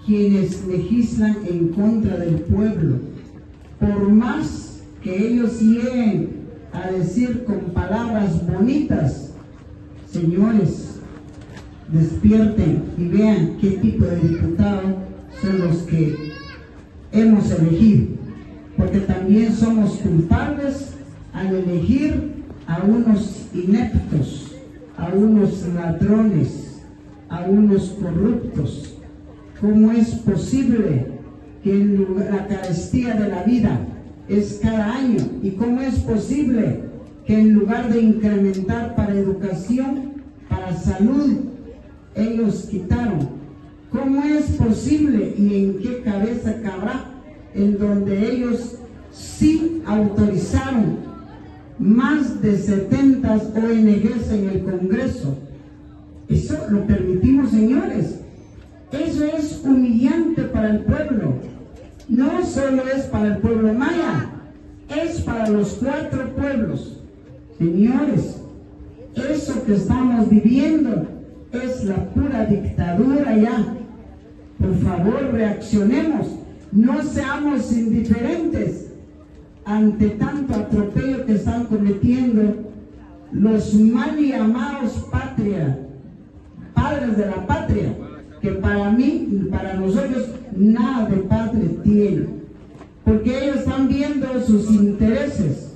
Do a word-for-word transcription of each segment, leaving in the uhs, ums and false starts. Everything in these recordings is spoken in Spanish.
quienes legislan en contra del pueblo. Por más que ellos lleguen a decir con palabras bonitas, señores, despierten y vean qué tipo de diputados son los que hemos elegido, porque también somos culpables al elegir a unos ineptos, a unos ladrones, a unos corruptos. ¿Cómo es posible que en lugar, la carestía de la vida es cada año? ¿Y cómo es posible que en lugar de incrementar para educación, para salud, ellos quitaron? ¿Cómo es posible y en qué cabeza cabrá en donde ellos sí autorizaron más de setenta O N Ges en el Congreso? Eso lo permitimos, señores. Eso es humillante para el pueblo. No solo es para el pueblo maya, es para los cuatro pueblos. Señores, eso que estamos viviendo es la pura dictadura ya. Por favor, reaccionemos, no seamos indiferentes ante tanto atropello que están cometiendo los mal llamados patria, padres de la patria, que para mí, para nosotros, nada de patria tienen, porque ellos están viendo sus intereses.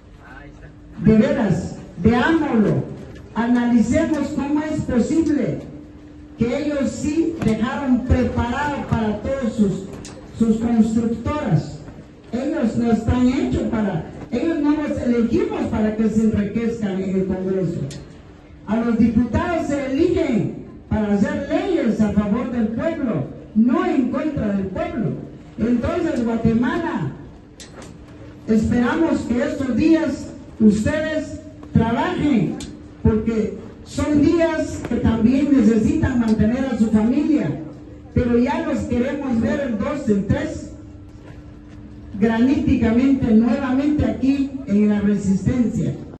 De veras, veámoslo, analicemos cómo es posible que ellos sí dejaron preparado para todos sus, sus constructoras. Ellos no están hechos para, ellos no los elegimos para que se enriquezcan en el Congreso. A los diputados se eligen para hacer leyes a favor del pueblo, no en contra del pueblo. Entonces, Guatemala, esperamos que estos días ustedes trabajen, porque son días que también necesitan mantener a su familia, pero ya los queremos ver el dos, el tres, graníticamente nuevamente aquí en la Resistencia.